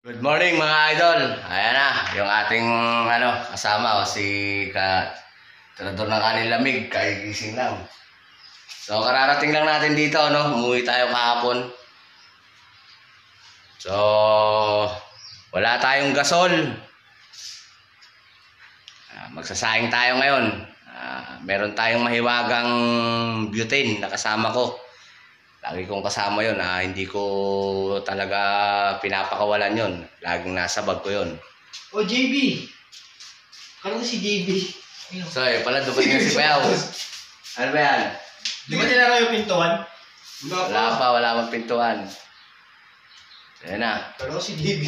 Good morning mga idol. Ayan na, yung ating kasama si Tirador ng kanin lamig, kagigising lang. So kararating lang natin dito, umuwi tayo kahapon. So wala tayong gasol. Magsasaing tayo ngayon. Meron tayong mahiwagang butane na kasama ko. Lagi kong kasama yun, hindi ko talaga pinapakawalan yun. Laging nasa bag ko yun. O, JB! Kala ko si JB. So, pala dumating na si Payaw. Ano ba yan? Di ba tinara yung pintuan? Wala magpintuan. Ayan na. Kala ko si JB.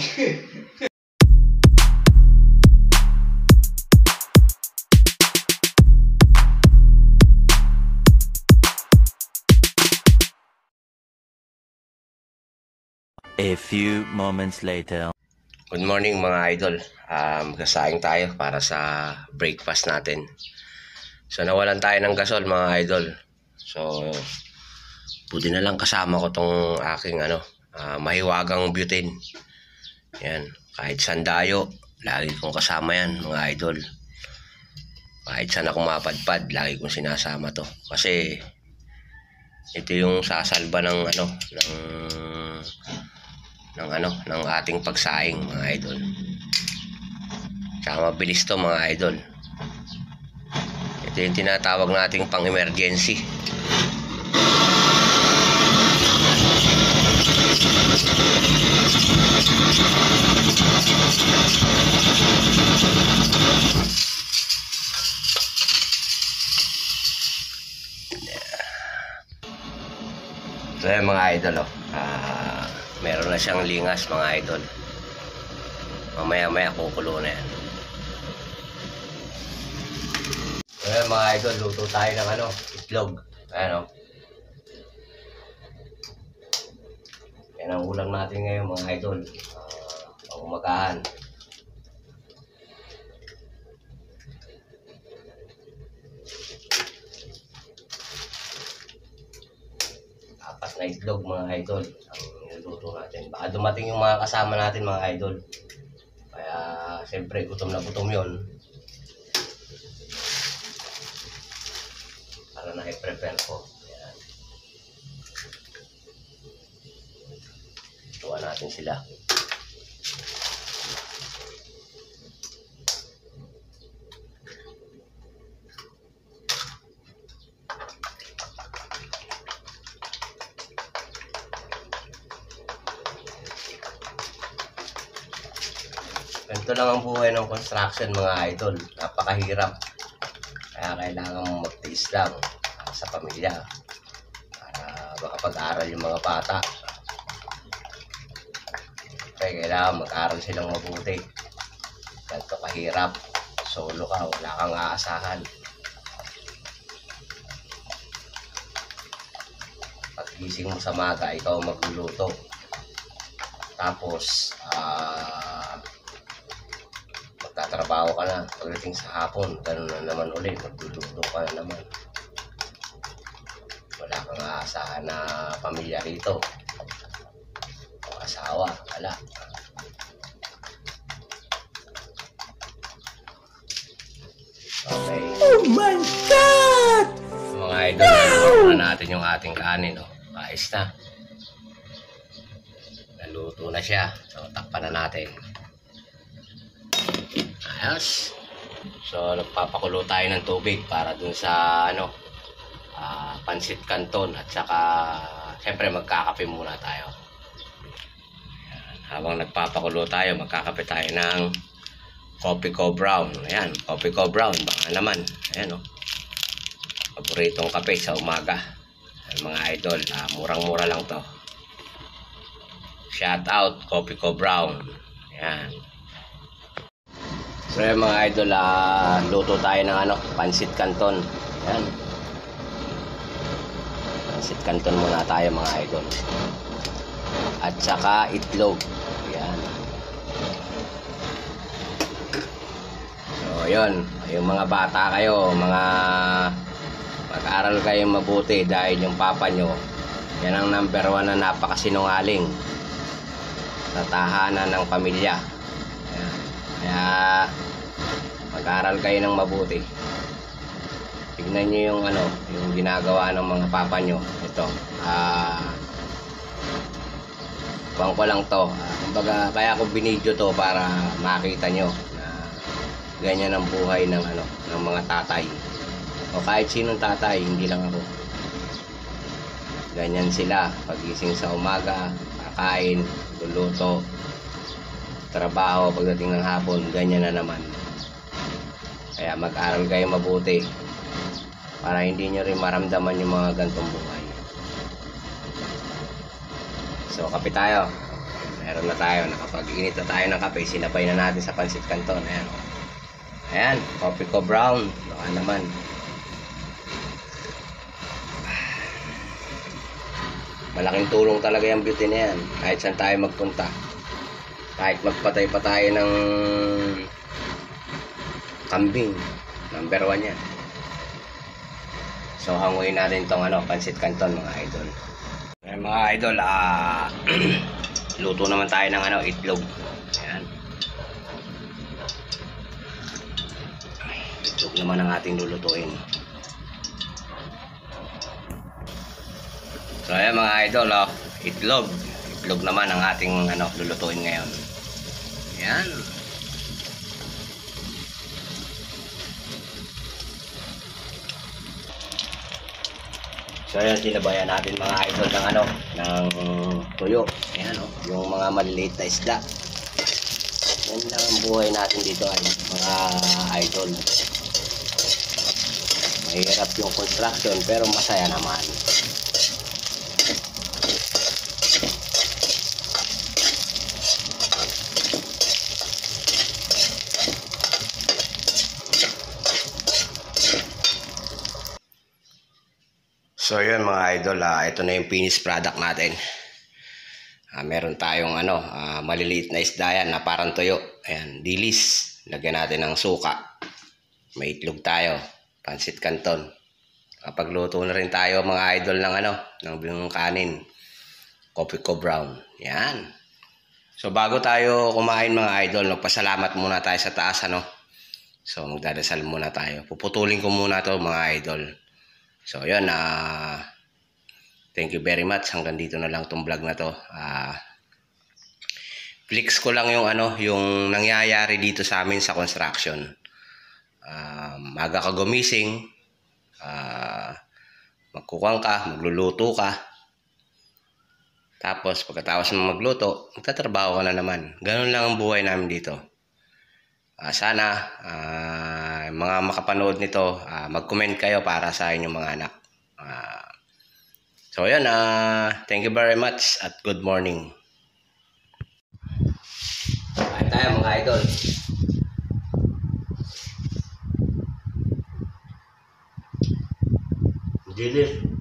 A few moments later. Good morning mga idol. Magsasaing tayo para sa breakfast natin. So nawalan tayo ng gasol mga idol. So buti na lang kasama ko tong aking mahiwagang butane. Yan, kahit sandayo, lagi kong kasama yan mga idol. Kahit saan ako mapadpad, lagi kong sinasama to. Kasi ito yung sasalba ng ating pagsaing mga idol. Tsaka mabilis to mga idol. Ito yung tinatawag nating pang emergency. So yan mga idol, meron na siyang lingas mga idol. Mamaya kukulo na yan. So yan mga idol, luto tayo ng itlog. Ayan yan ang ulam natin ngayon mga idol. Pangumagahan. Apat na itlog mga idol ang niluto natin. Baka dumating yung mga kasama natin mga idol. Kaya siyempre gutom na gutom yun. Para na i-prepare ko. Ayan. Tuwa natin sila. Ganito lang ang buhay ng construction mga idol. Napakahirap. Kaya kailangan mong magtiis lang sa pamilya para makapag-aral yung mga bata. Kaya kailangan mag-aral silang mabuti. Ganito kahirap. Solo ka, wala kang aasahan. Paggising mo sa maga, ikaw magluluto. Tapos tatrabaho ka na. Pagdating sa hapon, ganun na naman ulit, magluluto ka na naman. Wala kang aasahan na pamilya rito o asawa, wala. Okay. Oh my God! Mga idol, naluto na natin yung ating kanin. Ayos na. Naluto na siya. So takpan na natin. Ayos. So nagpapakulo tayo ng tubig para dun sa pansit canton at saka siyempre magkakape muna tayo. Ayan. Habang nagpapakulo tayo, magkakape tayo ng Coffee Co Brown. Ayan, Coffee Co Brown baka naman. Ayan paboritong kape sa umaga. Ayan, mga idol, murang-mura lang to. Shout out Coffee Co Brown. Ayan. So yung mga idol, luto tayo ng pansit canton. Ayan. Pansit canton muna tayo mga idol. At saka itlog. Ayan. So yun, yung mga bata kayo, mag-aral kayo mabuti dahil yung papa nyo, yan ang number 1 na napakasinungaling. sa tahanan ng pamilya. Ayan. Kaya mag-aral kayo ng mabuti. Tignan nyo yung yung ginagawa ng mga papa nyo. Ito, buwan ko lang to. Kumbaga, kaya ako binidyo to para makita nyo na ganyan ang buhay ng ng mga tatay. O kahit sinong tatay, hindi lang ako. Ganyan sila, pagising sa umaga, kakain, luluto, trabaho, pagdating ng hapon, ganyan na naman. Kaya mag-aral kayo mabuti para hindi nyo rin maramdaman yung mga gantong buhay. So, kape tayo. Meron na tayo, nakapag-init na tayo ng kape, sinapay na natin sa Pansit Canton. Ayan. Ayan, coffee ko brown. Baka naman. Malaking tulong talaga yung beauty na yan. Kahit saan tayo magpunta. Kahit magpatay pa tayo ng kambing. Number 1 yan. So, hanguin natin itong Pansit Canton, mga idol. Ayan, mga idol, luto naman tayo ng itlog. Ayan. Itlog naman ang ating lulutuin. So ayan mga idol, itlog. Itlog naman ang ating lulutuin ngayon. Ayan. So ayan, sinabayan natin mga idol ng tuyo. Ayan yung mga maliliit na isda. Yan lang ang buhay natin dito mga idol. Mahirap yung construction pero masaya naman. So yun mga idol, ito na yung finished product natin. Meron tayong maliliit na isda yan na parang tuyo. Ayan, dilis. Lagyan natin ng suka. May itlog tayo, Pansit Canton. Kapagluto na rin tayo mga idol ng kanin. Coffee ko brown. Yan. So bago tayo kumain mga idol, nagpasalamat muna tayo sa taas So magdadasal muna tayo. Puputulin ko muna to mga idol. So yun, thank you very much. Hanggang dito na lang tong vlog na to. Flex ko lang yung yung nangyayari dito sa amin sa construction. Maga ka gumising, magkukuwang ka, magluluto ka. Tapos pagkatapos ng magluto, magtatrabaho ka na naman. Ganun lang ang buhay namin dito. Sana mga makapanood nito, mag-comment kayo para sa inyong mga anak. So yun, thank you very much at good morning. Kain tayo mga idol. Dilis.